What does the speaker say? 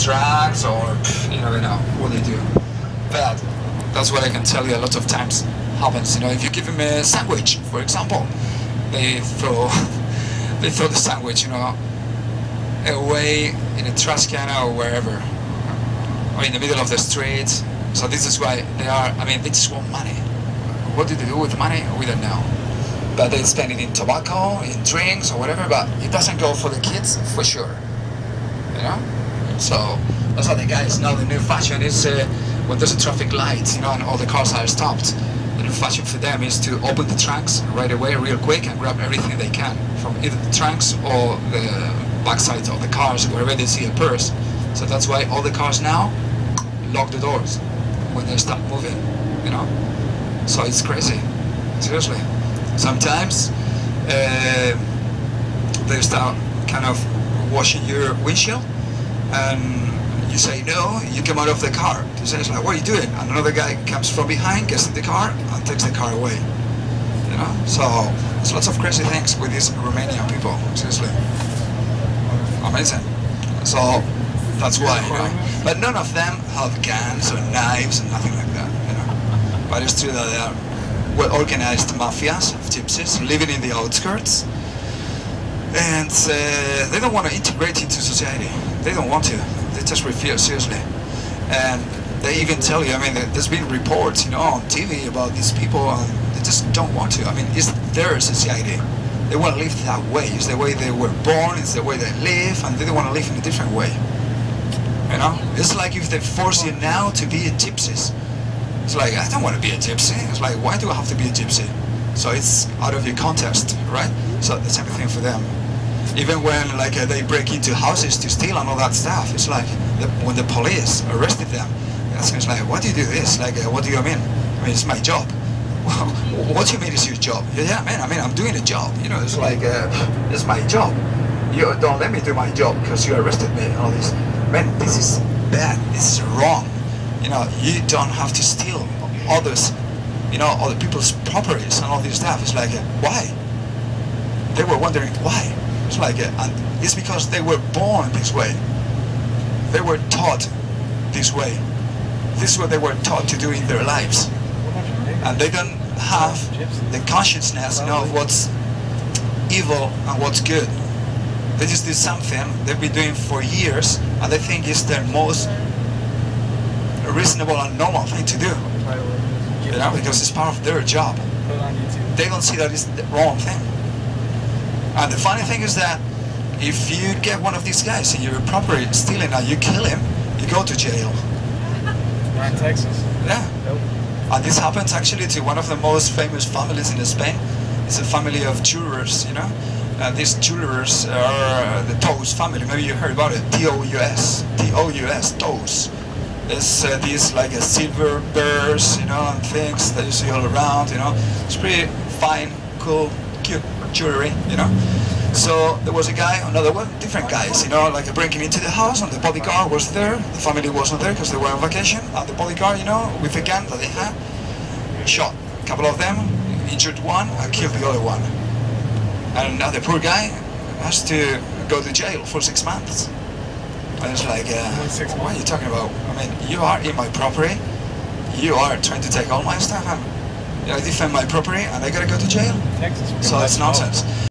drugs, or you never know what they do. But that's what I can tell you. A lot of times happens. You know, if you give them a sandwich, for example, they throw the sandwich, you know, away in a trash can or wherever, or in the middle of the street. So this is why they are. I mean, they just want money. What do they do with money? We don't know. But they spend it in tobacco, in drinks, or whatever. But it doesn't go for the kids, for sure. You know. So that's how the guys now. The new fashion is when there's a traffic light, you know, and all the cars are stopped. The new fashion for them is to open the trunks right away, real quick, and grab everything they can from either the trunks or the backside of the cars, wherever they see a purse. So that's why all the cars now lock the doors when they stop moving, you know. So it's crazy, seriously. Sometimes they start kind of washing your windshield, and you say no, you come out of the car. He says like, what are you doing? And another guy comes from behind, gets in the car, and takes the car away. You know? So there's lots of crazy things with these Romanian people, seriously. Amazing. So that's why, you know. But none of them have guns or knives and nothing like that, you know. But it's true that they are well-organized mafias of gypsies living in the outskirts. And they don't want to integrate into society. They don't want to. They just refuse, seriously. And they even tell you, I mean, there's been reports, you know, on TV about these people, and they just don't want to. I mean, it's their society. They want to live that way. It's the way they were born, it's the way they live, and they don't want to live in a different way. You know? It's like if they force you now to be a gypsy. It's like, I don't want to be a gypsy. It's like, why do I have to be a gypsy? So it's out of your context, right? So the same thing for them. Even when like they break into houses to steal and all that stuff, it's like when the police arrested them, it's like, why do you do this? Like, what do you mean? I mean, it's my job. What do you mean it's your job? Yeah, man, I mean, I'm doing a job. You know, it's like, it's my job. You don't let me do my job because you arrested me and all this. Man, this is bad. This is wrong. You know, you don't have to steal others, you know, other people's properties and all this stuff. It's like, why? They were wondering why. It's like, and it's because they were born this way. They were taught this way. This is what they were taught to do in their lives. And they don't have the consciousness, you know, of what's evil and what's good. They just do something they've been doing for years, and they think it's their most reasonable and normal thing to do. You know, because it's part of their job. They don't see that it's the wrong thing. And the funny thing is that if you get one of these guys in your property stealing and you kill him, you go to jail. Not in Texas. Yeah. Nope. And this happens actually to one of the most famous families in Spain. It's a family of jewelers, you know. These jewelers are the Tous family. Maybe you heard about it. T-O-U-S. T-O-U-S. Tous. It's these like a silver bears, you know, and things that you see all around, you know. It's pretty fine, cool, cute jewelry, you know. So there was a guy, another one, different guys, you know, like breaking into the house, and the bodyguard was there. The family wasn't there because they were on vacation. And the bodyguard, you know, with a gun that they had, shot a couple of them, injured one, and killed the other one. And now the poor guy has to go to jail for 6 months. And it's like, what are you talking about? I mean, you are in my property. You are trying to take all my stuff, and you know, defend my property, and I gotta go to jail. Texas, so it's nonsense.